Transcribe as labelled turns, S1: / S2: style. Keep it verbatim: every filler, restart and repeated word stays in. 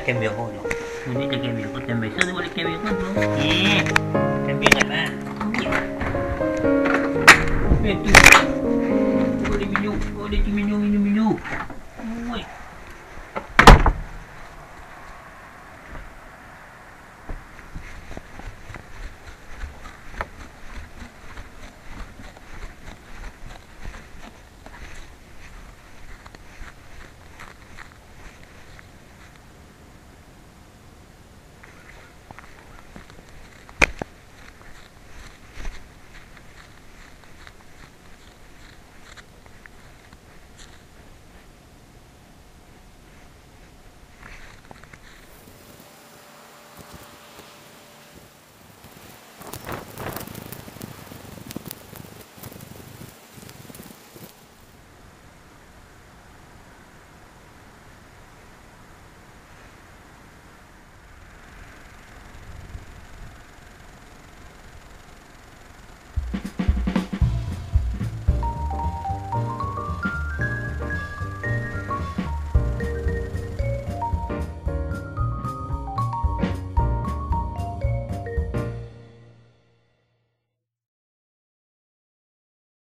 S1: kamera tu. Ni tak kamera tu tambah. So tu boleh kamera tu. Eh, kamera apa? Betul. Boleh minum, boleh minum minum minum. Oi.